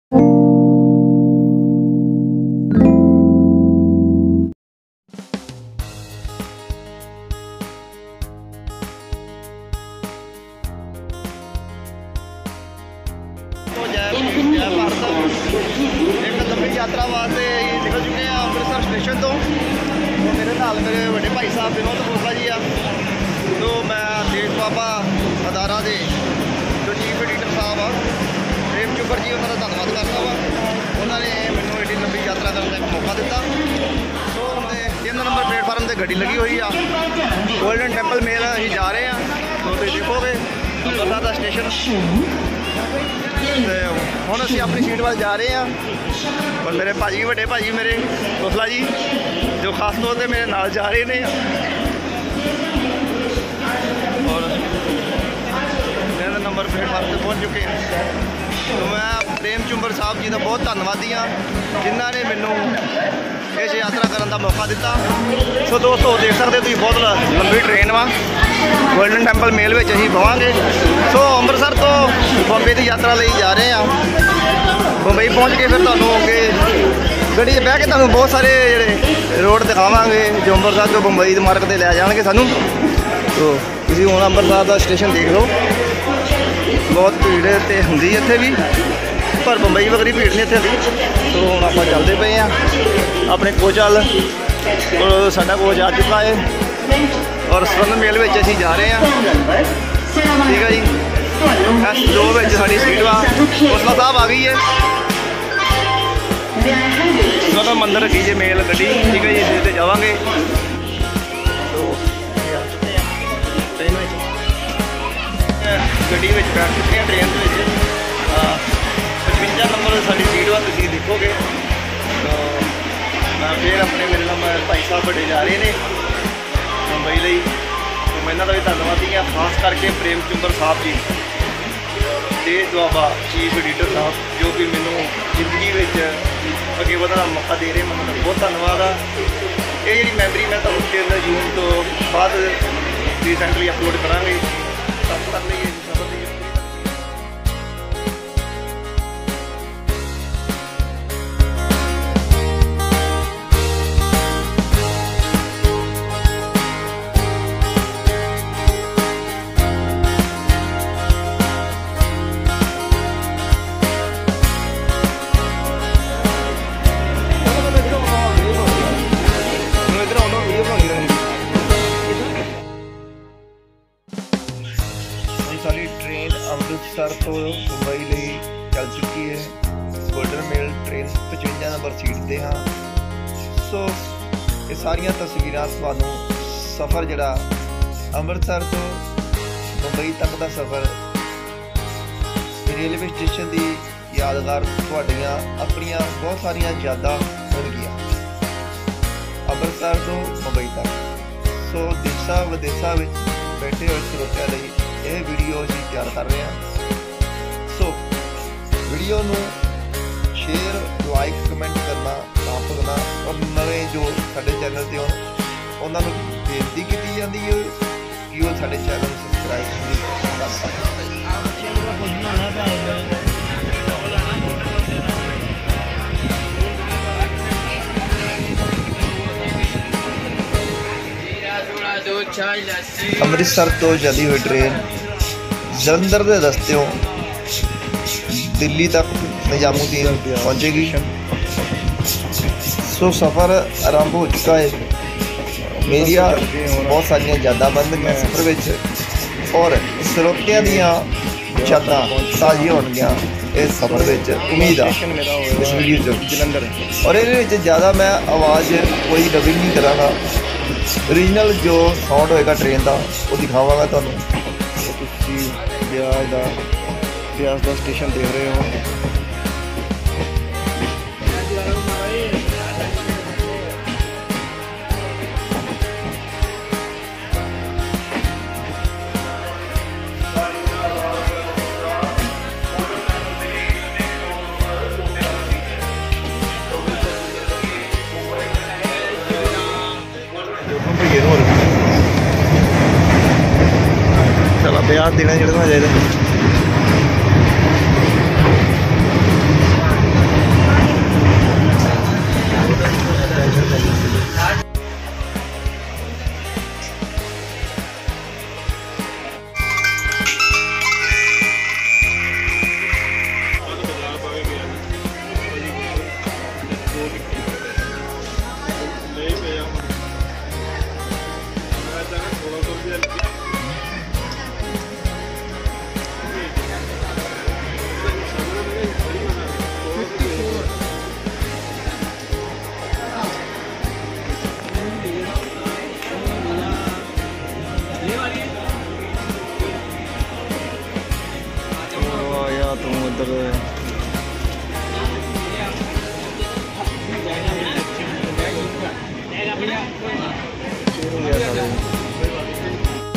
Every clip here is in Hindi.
एक लंबी यात्रा वास्ते निकल चुके हैं अमृतसर स्टेशन तो मेरे नाल मेरे बड़े भाई साहब विनोद खोखला जी आ। तो मैं देश बाबा अदारा के जो चीफ एडिटर साहब आ प्रेम चुबर जी उन्होंने धन्यवाद करता वा। उन्होंने मैंने एडी लंबी यात्रा करने का मौका दिता। तो 3 नंबर प्लेटफार्म से गड्डी लगी हुई आ गोल्डन टैंपल मेल अं जा रहे हैं। तो तुम देखोगे अमृतसर का स्टेशन ਹੁਣ ਅਸੀਂ अपनी सीट वाल जा रहे हैं। और मेरे भाजी बड़े भाजी मेरे खोखला जी जो खास तौर पर मेरे नाल जा रहे हैं। और 3 नंबर प्लेटफार्म से पहुँच चुके हैं। तो मैं प्रेम चुंबर साहब जी का बहुत धन्यवादी हाँ जिन्होंने मैनू इस यात्रा करने का मौका दिता। सो दोस्तों देख सकते तुम बहुत लंबी ट्रेन वा गोल्डन टैंपल मेल में अं बवांगे। सो अमृतसर तो बॉम्बे की यात्रा ले जा रहे हैं। बंबई पहुँच के फिर तुहानूं अगे गड्डी बह के तुहानूं बहुत सारे जोड़े रोड दिखावांगे जो अमृतसर तो बंबई के मार्ग से लै जाएंगे सानूं। तो तुसीं हुण अमृतसर का स्टेशन देख लो बहुत भीड़ तो होंदी इत्थे भी पर बंबई वगैरह भीड़ नहीं इत्थे होंदी। तो हुण आपां चलदे पे हैं अपने कोच वाल। साडा कोच आ चुका है और स्वर्ण मेल में असीं जा रहे हैं। ठीक है जी S2 में साडी सीट वा खोखला साहब आ गई है। स्वर्ण मंदिर रखी जे मेल गड्डी। ठीक है जी इस जावांगे। तो गड्डी में बैठ चुके हैं ट्रेन के 55 नंबर साडी सीट वा तुसीं देखोगे। तो मैं फिर अपने मेरे नाल भाई साहब बड़े जा रहे हैं मुंबई ਲਈ। तो मैं इन्हों का भी धन्यवादी हाँ खास करके प्रेम चुंबर साहब जी देश बाबा चीफ एडिटर साहब जो कि मैनू जिंदगी में अगे बढ़ने का मौका दे रहे हैं। मतलब बहुत धन्यवाद आ। ये जी मैमरी मैं तो 3 जून तो बाद रिसेंटली अपलोड कराँगे तब कर लीए सफर लीए। सारी ट्रेन अमृतसर तो मुंबई लिए चल चुकी है। गोल्डन मेल ट्रेन 55 नंबर सीट पर हाँ। सो ये सारिया तस्वीर थानू सफ़र जड़ा अमृतसर तो मुंबई तक का सफ़र रेलवे स्टेशन की यादगार थोड़िया अपनिया बहुत सारिया यादां होणगियां अमृतसर तो मुंबई तक। सो देशा विदेशा में बैठे हुए श्रोतियां लई यह वीडियो असीं तैयार कर रहे हैं। सो वीडियो नूं शेयर लाइक कमेंट करना ना भुलना। और नवे जो साडे चैनल ते उन्हां नूं बेनती की जाती है कि वो साडे चैनल नूं सबसक्राइब कर सकते। अमृतसर तो चली हुई ट्रेन जलंधर के रस्ते दिल्ली तक निजामुद्दीन पहुंचेगी। सो सफ़र आरंभ हो चुका है। मेरिया बहुत सारिया यादां बन गई सफ़र में और श्रोतियां दियां यादां ताज़ी होणगियां इस सफ़र में उम्मीद आ इस वीडियो जलंधर। और ये ज़्यादा मैं आवाज़ कोई डबिंग नहीं कराँगा ओरिजिनल जो साउंड होएगा ट्रेन का वो दिखावागा तुहानूं। ब्यास का स्टेशन देख रहे हो। चलो ब्याज देना जो चाहिए।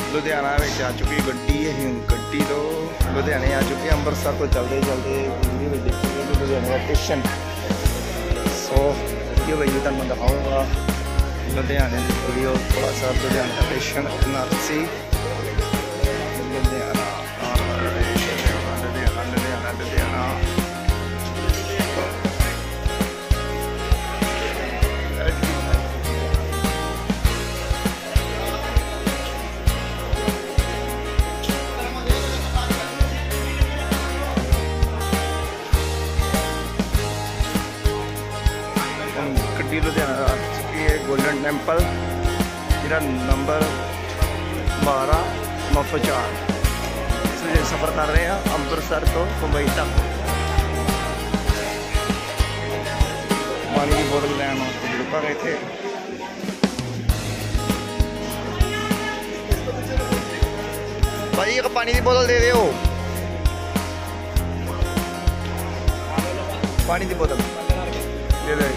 ਲੁਧਿਆਣਾ ਵਿੱਚ ਆ ਚੁੱਕੀ ਗੱਡੀ। ਇਹ ਗੱਡੀ ਤੋਂ ਲੁਧਿਆਣੇ ਆ ਚੁੱਕੇ। ਅੰਮ੍ਰਿਤਸਰ ਤੋਂ ਚੱਲਦੇ ਵੀਡੀਓ ਵਿੱਚ ਦੇਖੀਏ ਕਿ ਲੁਧਿਆਣੇ ਦਾ ਸਟੇਸ਼ਨ। ਸੋ ਵੀਡੀਓ ਵਿੱਚ ਤੁਹਾਨੂੰ ਮੈਂ ਦਿਖਾਊਂਗਾ ਲੁਧਿਆਣੇ ਦੀ ਵੀਡੀਓ। ਥੋੜਾ ਸਾ ਲੁਧਿਆਣੇ ਦਾ ਸਟੇਸ਼ਨ ਨਾਸੀ ਲੁਧਿਆਣਾ ਲੁਧਿਆਣਾ। ਗੱਡੀ ਲੁਧਿਆਣਾ ਆ ਚੁੱਕੀ ਹੈ। ਗੋਲਡਨ ਟੈਂਪਲ ਜਿਹੜਾ ਨੰਬਰ 12 ਮੁਫਤ-4 ਇਸ ਵਿੱਚ ਸਫ਼ਰ ਕਰ ਰਹੇ ਹਾਂ ਅੰਮ੍ਰਿਤਸਰ ਤੋਂ ਮੁੰਬਈ ਤੱਕ। ਪਾਣੀ ਦੀ ਬੋਤਲ ਲੈਣ ਵਾਸਤੇ ਰੁਕਾਂਗੇ ਇੱਥੇ। ਭਾਈ ਇੱਕ ਪਾਣੀ ਦੀ ਬੋਤਲ ਦੇ ਦਿਓ। पानी की बोतल दे दे।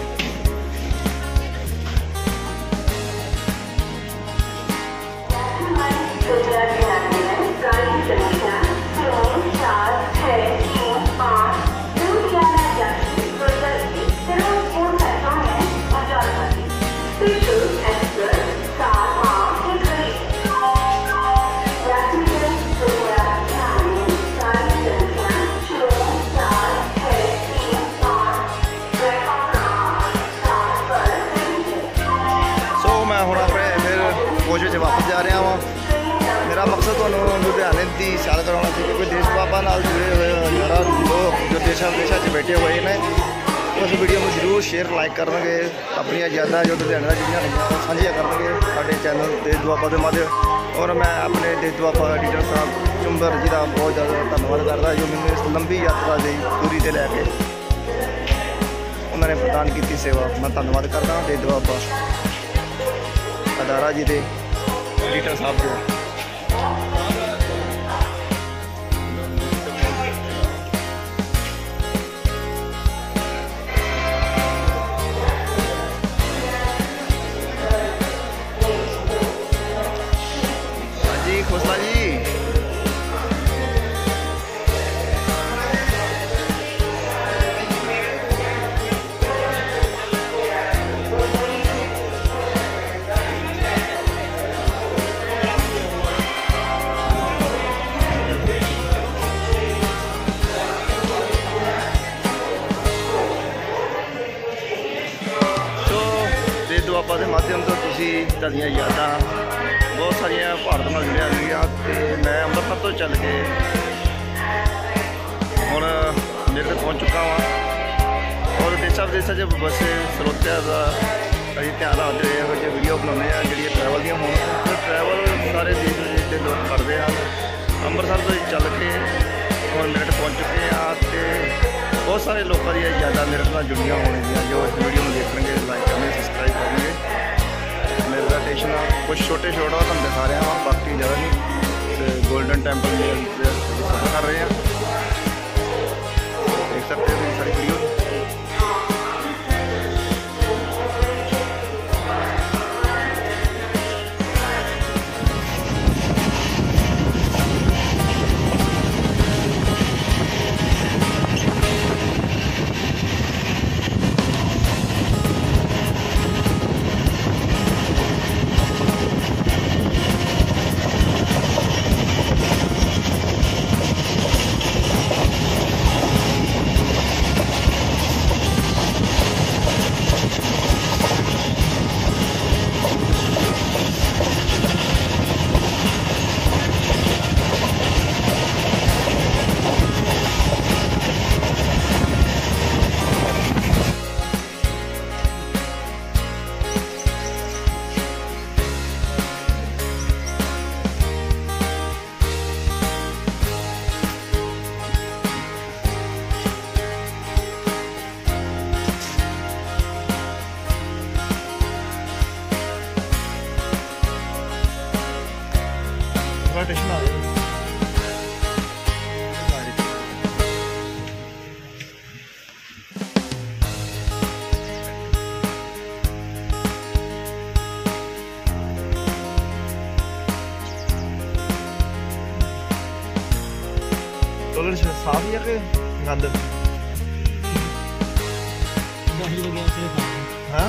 फौज में वापस जा रहा वहाँ। मेरा मकसद तो लुधियाने की सैर करवाना चाहिए क्योंकि देश बाबा नाल जुड़े हुए हज़ारों लोग जो देशा विदेशों से बैठे हुए हैं। उस वीडियो में जरूर शेयर लाइक करेंगे। अपन यादा जो लुधियाने जुड़िया साझिया करेंगे साढ़े चैनल देश दुआबा के माध्यम। और मैं अपने देश दुआबा एडिटर साहब चुंबर जी का बहुत ज़्यादा धन्यवाद करता जो मैंने इस लंबी यात्रा दी दूरी से लैके उन्होंने प्रदान की सेवा। मैं धन्यवाद करता देश दुआबा अदारा जी के एडिटर साहब जो। हाँ जी खोसला जी ਦੁਆਬਾ ਦੇ ਮਾਧਿਅਮ ਤੋਂ ਤੁਸੀਂ ਤੁਹਾਡੀਆਂ ਯਾਦਾਂ ਬਹੁਤ ਸਾਰੀਆਂ ਭਾਰਤ ਨਾਲ ਜੁੜੀਆਂ ਹੋਈਆਂ। ਅਤੇ ਮੈਂ ਅੰਮ੍ਰਿਤਸਰ ਤੋਂ ਚੱਲ ਕੇ ਹੁਣ ਮੇਰੇ ਤੇ ਪਹੁੰਚ ਚੁੱਕਾ ਵਾਂ। ਔਰ ਦੇਸ਼ਾਂ ਵਿਦੇਸ਼ਾਂ 'ਚ ਵਸੇ ਸਰੋਤਿਆਂ ਦਾ ਅਸੀਂ ਧਿਆਨ ਰੱਖਦੇ ਹੋਏ ਇਹੋ ਜਿਹੇ ਵੀਡੀਓ ਬਣਾਉਂਦੇ ਹਾਂ ਜਿਹੜੀਆਂ ਟਰੈਵਲ ਦੀਆਂ ਹੋਣ। ਅਤੇ ਟਰੈਵਲ ਸਾਰੇ ਦੇਸ਼ ਵਿਦੇਸ਼ ਦੇ ਲੋਕ ਕਰਦੇ ਹਨ। ਅੰਮ੍ਰਿਤਸਰ ਤੋਂ ਚੱਲ ਕੇ ਹੁਣ ਮੇਰੇ ਤੇ ਪਹੁੰਚ ਚੁੱਕੇ ਹਾਂ ਅਤੇ बहुत सारे लोगों की यादा मेरे साथ जुड़िया होने जो इस वीडियो में देखेंगे लाइक करेंगे सब्सक्राइब करेंगे। मेरे का स्टेशन कुछ छोटे छोटा तुम दिखा रहे हैं बाकी ज़्यादा नहीं। गोल्डन टेंपल में सफ़र कर रहे हैं देख सकते हैं सारी वीडियो। बिल्कुल साफ ही है कि गंद? हाँ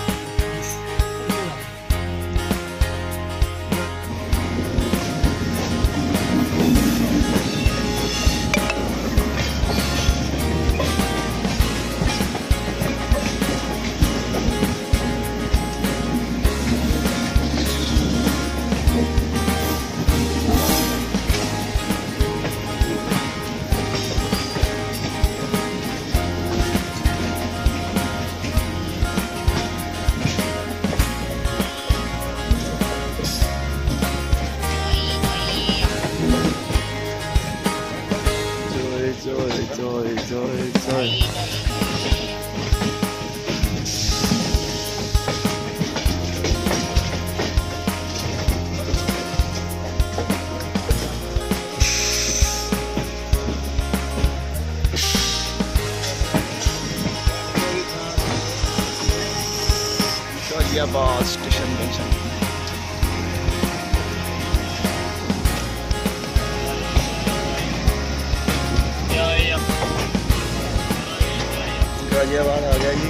गाजियाबाद स्टेशन जंक्शन। गाजियाबाद आ गया जी।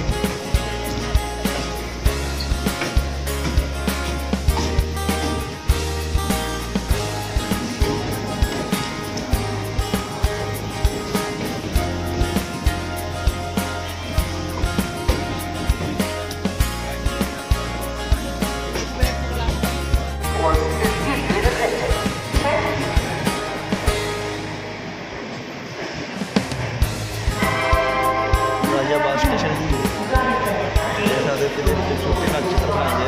गाजियाबाद स्टेशन की छोटे का चित्र बनाएंगे।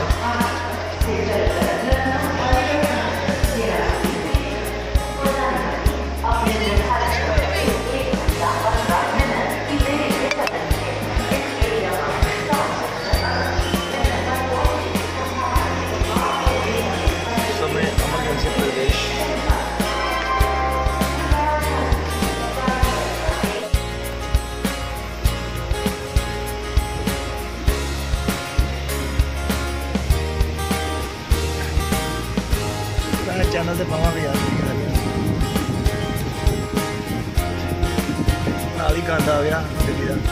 समय इमरजेंसी प्रदेश। चैनल से पावे यार नाल ही गंद आ गया दिल्ली का।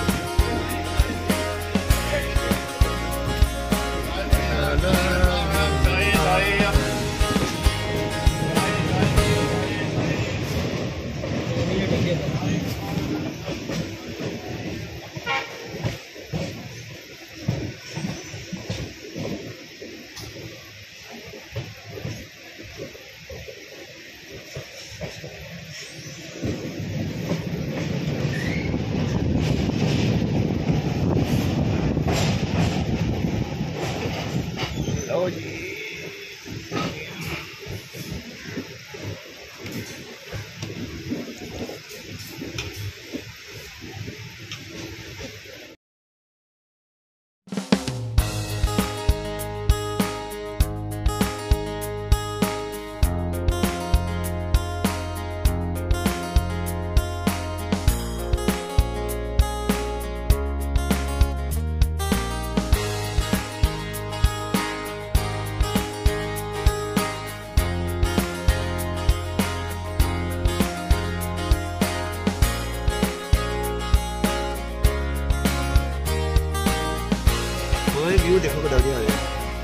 लो जी व्यू देखो बता दिया है।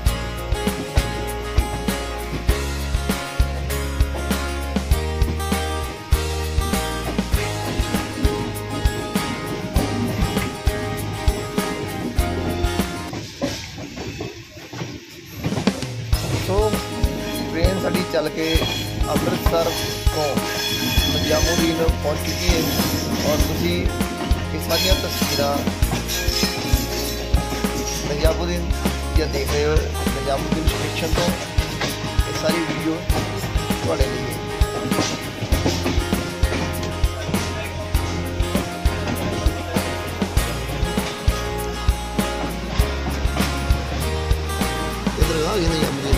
तो ट्रेन साड़ी चल के अमृतसर तो निजामुद्दीन पहुंच चुकी है और तुसी ये सारिया तस्वीर निजामुद्दीन या देख रहे हो। निजामुद्दीन स्टेशन तो ये सारी वीडियो थोड़े लिए। इधर आ गए निजामुद्दीन।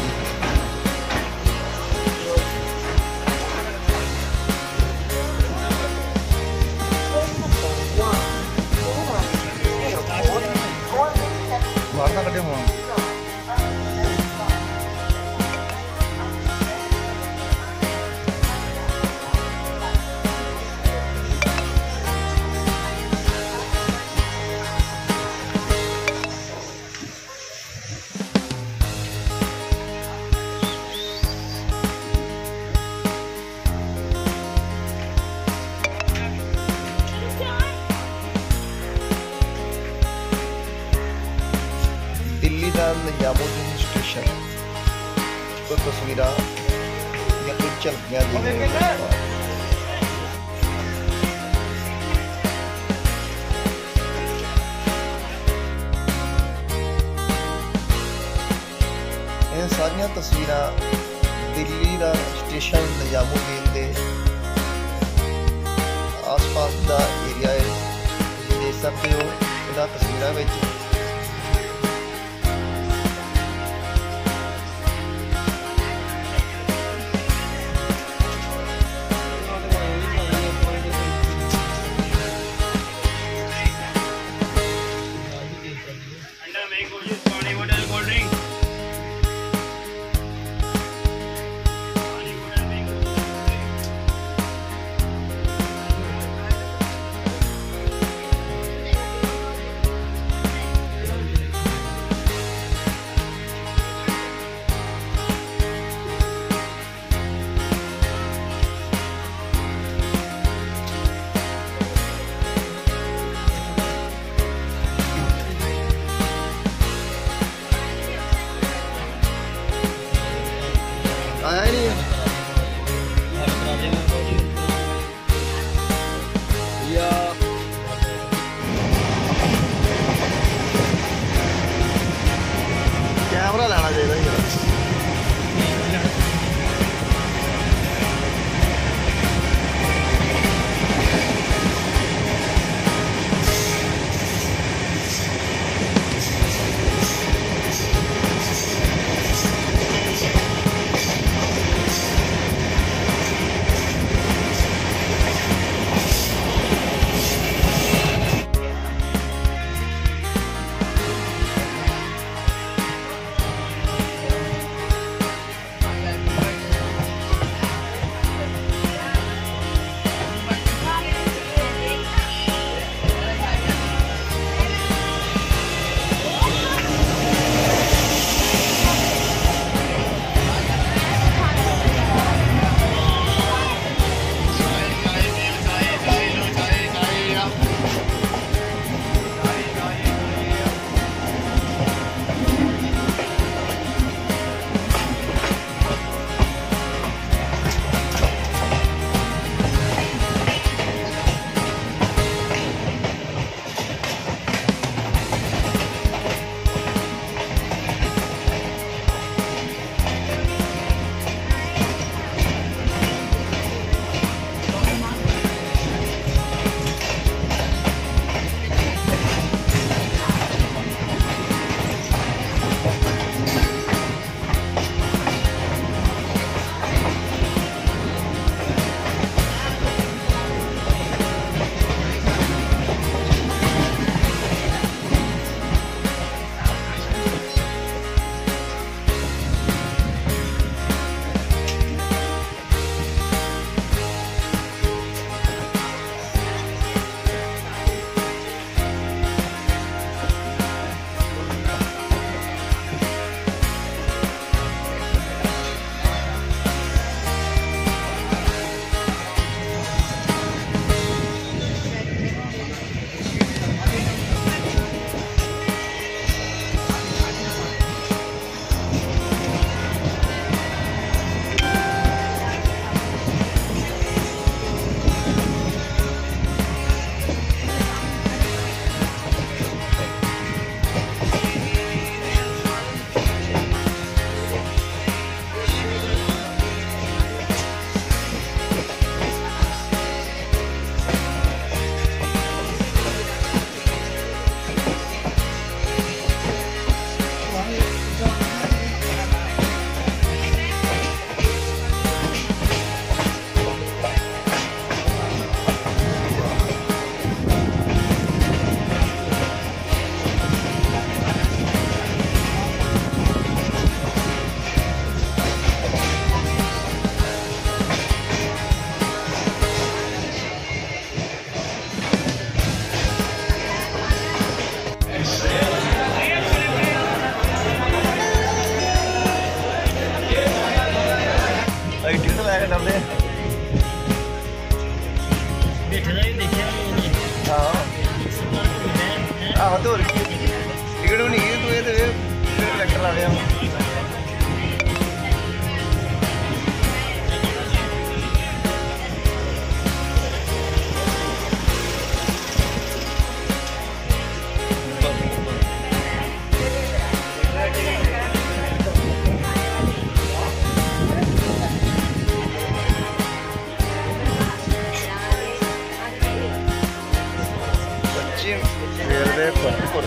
वार्ता कटे हुआ निजामुद्दीन स्टेशन तो तस्वीर या कुछ झलकियां दी सारिया तस्वीर दिल्ली का स्टेशन निजामुद्दीन के आस पास का एरिया है, देख सकते हो इन तस्वीरों में। आया नहीं या कैमरा लाना चाहिए यार। आहो तो टिकट भी नहीं तू ये गए हम। रेलवे फतेहपुर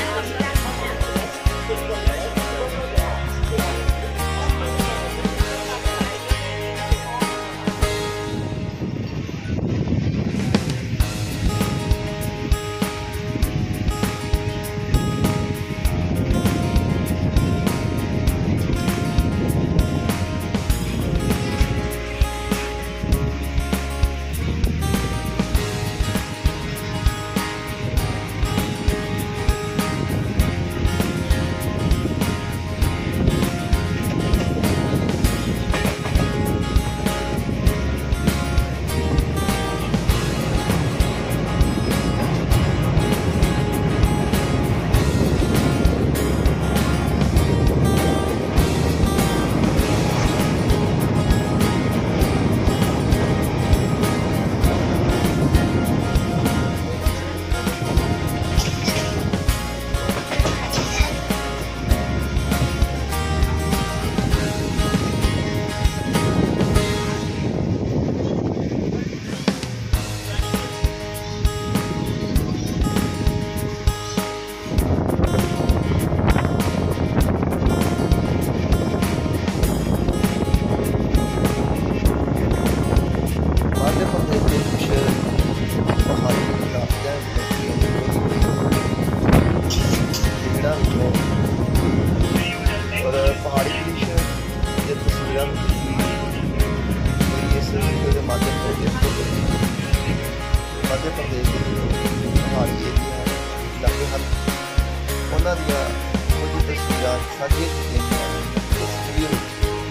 मध्य प्रदेश पहाड़ी एरिया इलाके हैं उन्होंने कुछ तस्वीर साझिया की वीडियो।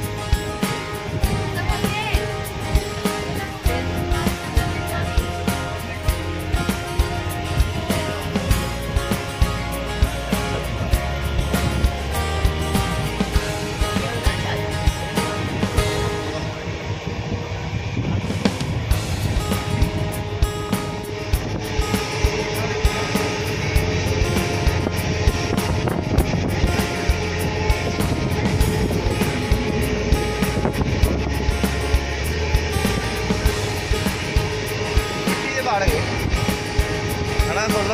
खाना खोल लो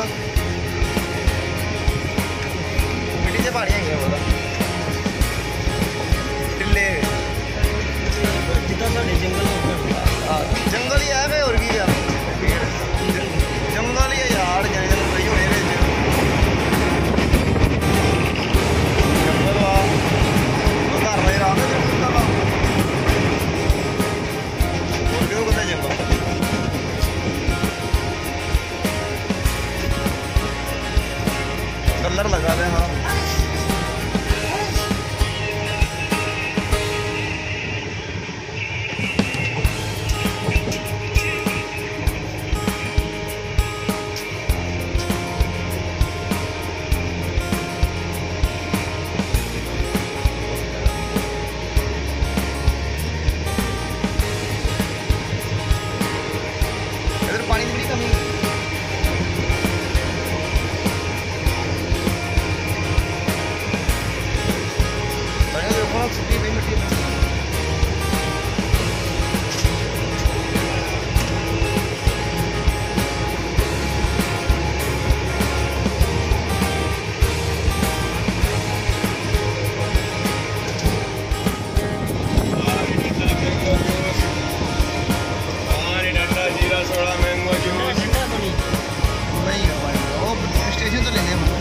मिट्टी से पानी है बोला टिल्ले जंगल ही है और की जंगल ही है यार जंगल सही होने जंगल घर में रात जंगल और क्यों पता जंगल कलर लगा रहे हैं। हाँ इधर पानी की बड़ी कमी छुट्टी नहीं मिट्टी जीरा सोडा मैंगो जूस नहीं है भाई वो स्टेशन तो लेने हैं।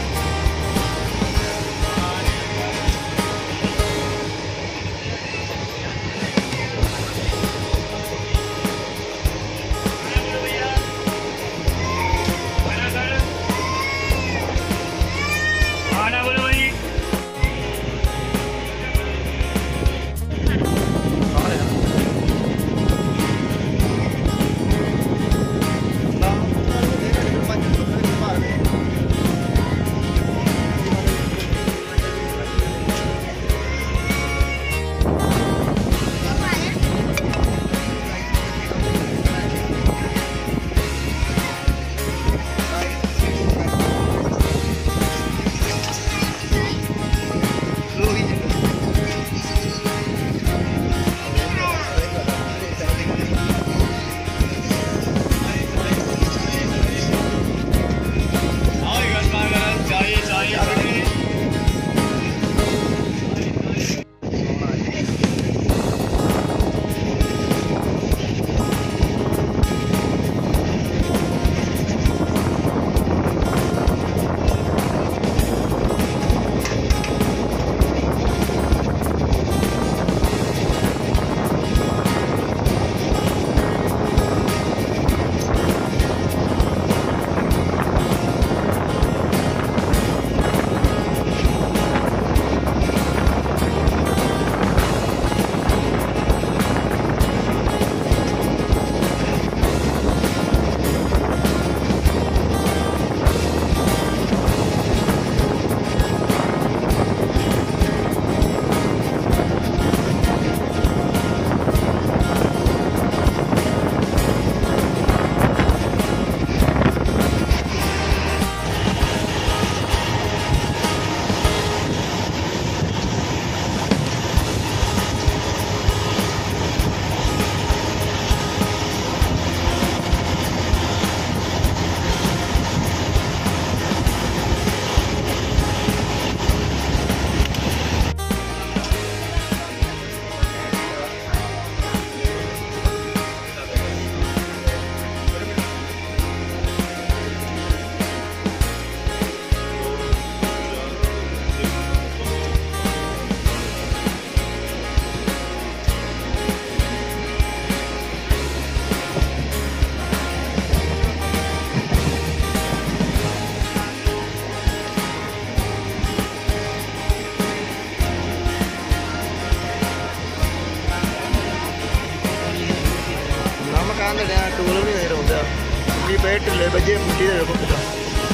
रोल भी नहीं रहा कि पे ढिले बजे मिट्टी दे देखो कितना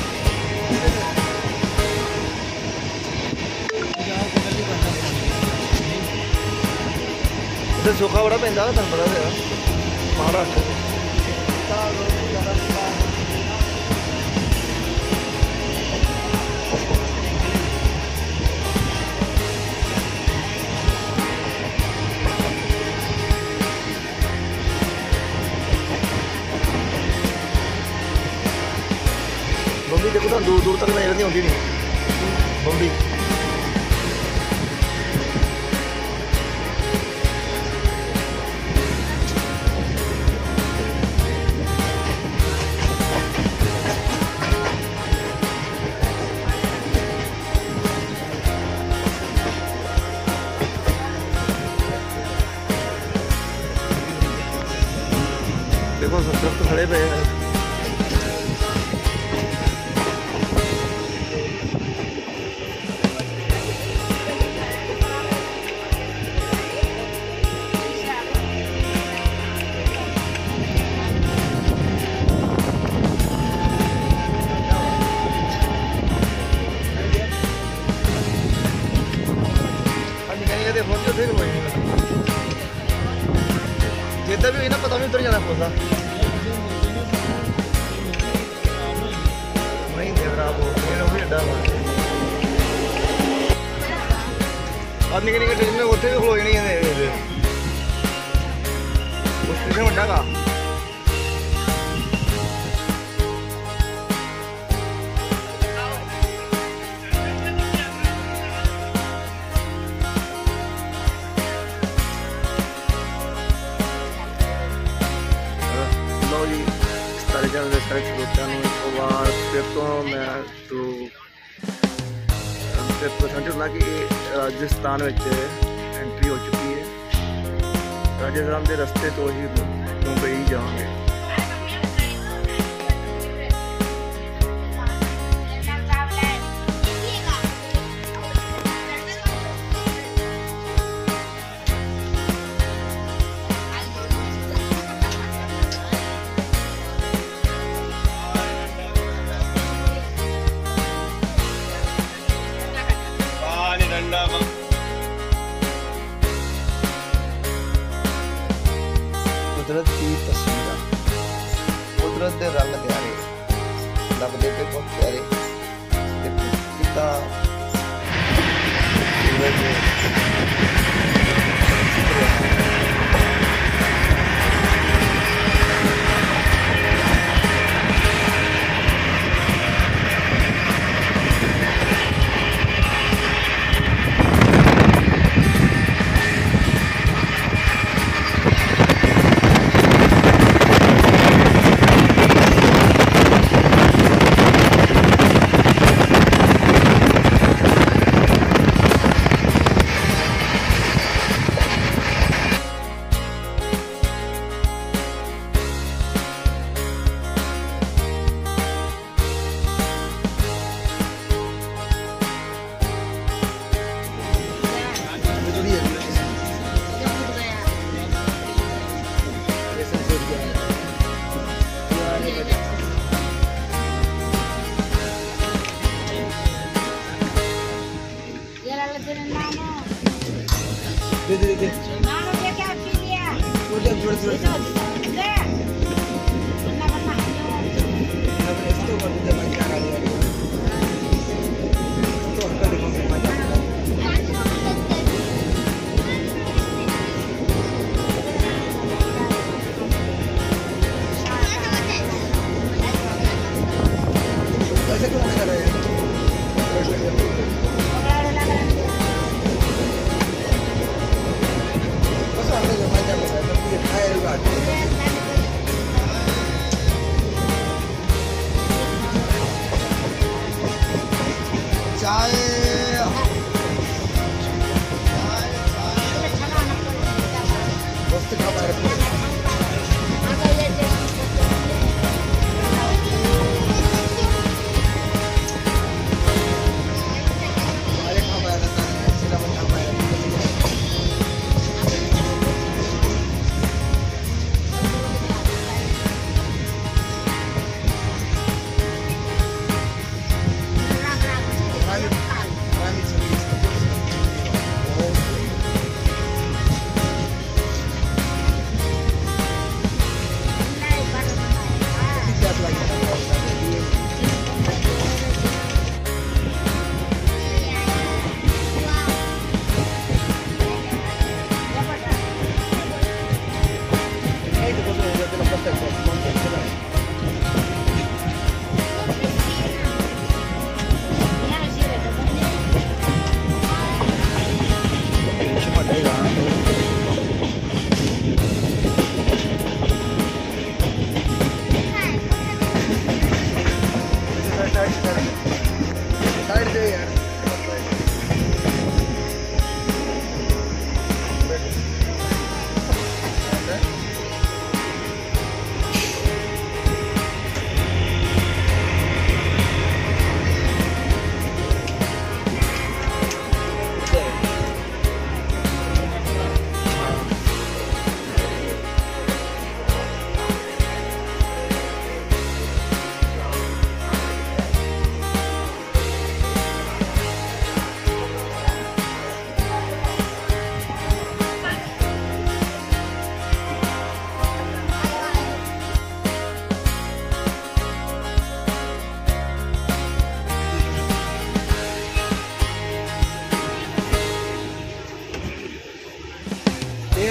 इधर सूखा बड़ा पैंदा तुम पता है महाराष्ट्र बम्बी देखो तो दूर दूर तक नजर नहीं आती नहीं बम्बी देखो सब दरख्त खड़े पे हैं जिदा भी ना पता नहीं उधर जाना पौधा नहीं देवरा वो अब निके निके ट्रेन में उत्थे भी खलो जानी है उस स्टेशन वड्डा का सारे खड़ोत्या फिर तो मैं तो समझ ला कि राजस्थान में एंट्री हो चुकी है। राजस्थान के रस्ते तो ही मुंबई जाएंगे। कुदरत की तस्वीर कुदरत के रंग प्यारे लगते पे बहुत प्यारे कितना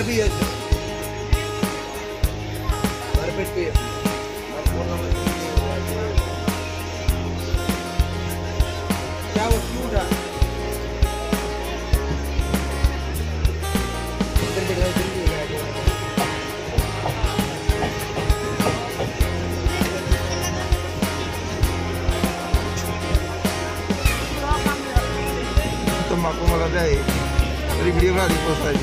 भी है कारपेट पे क्या वो क्यों रहा तम्बाकू वाला है मेरी वीडियो बना दी पोस्ट है जी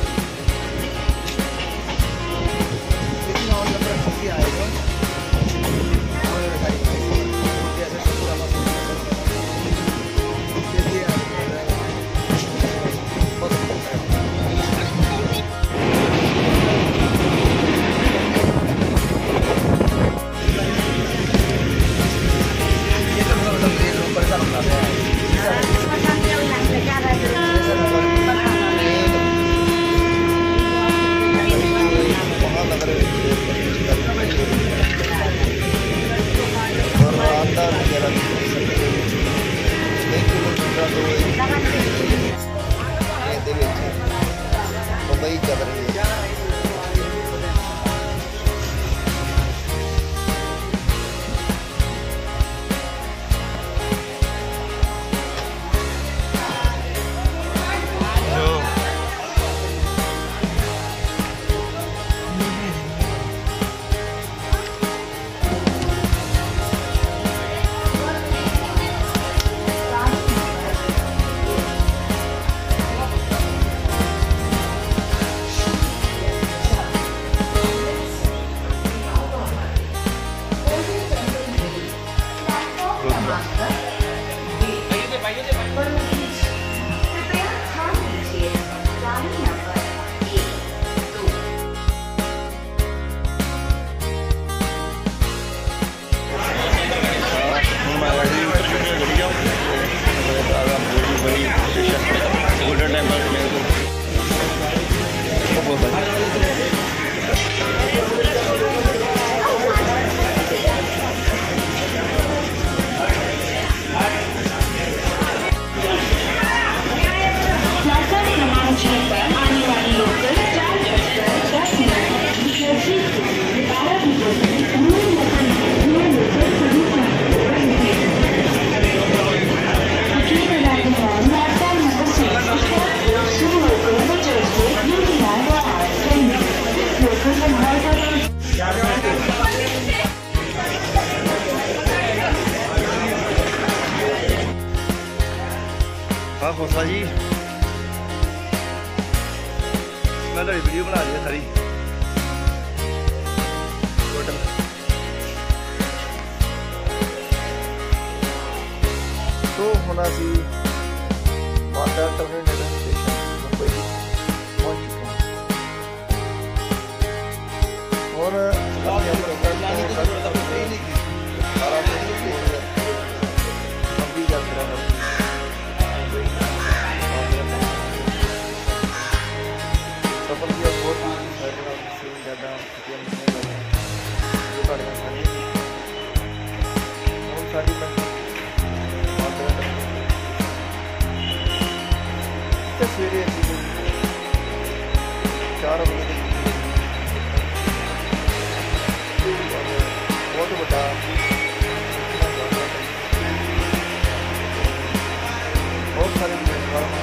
मुंबई चल रही है गोल्डन टेम्पल हाँ खोसा जी मैं तो वीडियो बना दी है सारी टोटल तो होना सी वाटर टर्मिनल स्टेशन मुंबई पहुंच चुके हैं और अभी यात्रा सफल किया बहुत से ज़्यादा सवेरे 4 बजे बहुत बड़ा बहुत सारे प्लेटफॉर्म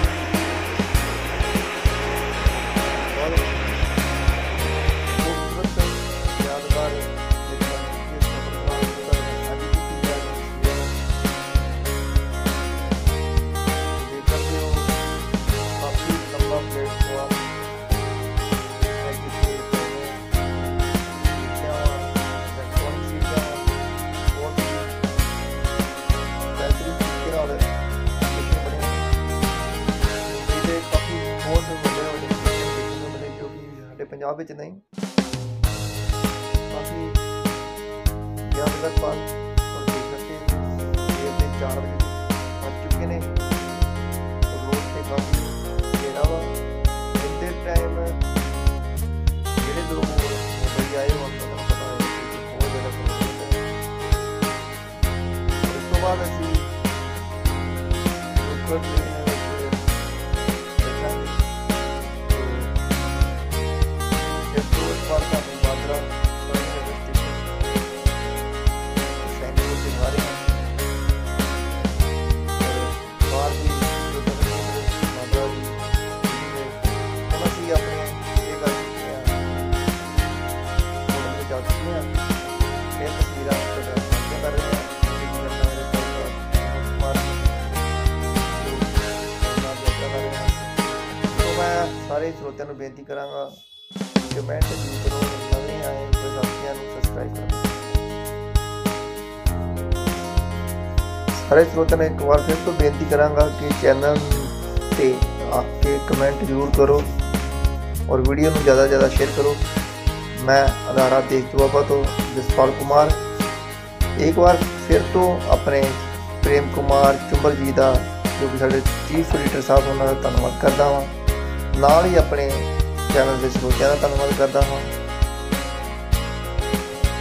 पंजाब में नहीं काफ़ी यादगार पाल और देख सकते हैं 4 बजे पहुँच चुके हैं और रोड से काफ़ी घेरा हुआ इतने टाइम ਜਿਹੜੇ लोग मुंबई आए हो आपको पता है कि बहुत ज़्यादा प्रॉब्लम है उस तो बाद असी रुक करते हैं ਸਾਰੇ ਸਰੋਤਿਆਂ ਨੂੰ ਬੇਨਤੀ ਕਰਾਂਗਾ ਕਮੈਂਟ ਜ਼ਰੂਰ ਕਰੋ, ਨਵੇਂ ਆਏ ਹੋਏ ਸਾਥੀਆਂ ਨੂੰ ਸਬਸਕ੍ਰਾਈਬ ਕਰੋ। ਸਾਰੇ ਸਰੋਤਿਆਂ ਨੂੰ ਇੱਕ ਵਾਰ ਫਿਰ ਤੋਂ ਬੇਨਤੀ ਕਰਾਂਗਾ ਕਿ ਚੈਨਲ ਤੇ ਆ ਕੇ ਕਮੈਂਟ ਜ਼ਰੂਰ ਕਰੋ और वीडियो में ज़्यादा से ज़्यादा शेयर करो। मैं अदारा देश दुआबा तो जसपाल कुमार एक बार फिर तो अपने प्रेम कुमार चुंबल जी का जो कि साढ़े चीफ एडिटर साहब उन्होंने धन्यवाद करता हाँ, नाल ही अपने चैनल के स्रोतियां का धन्यवाद करता हाँ।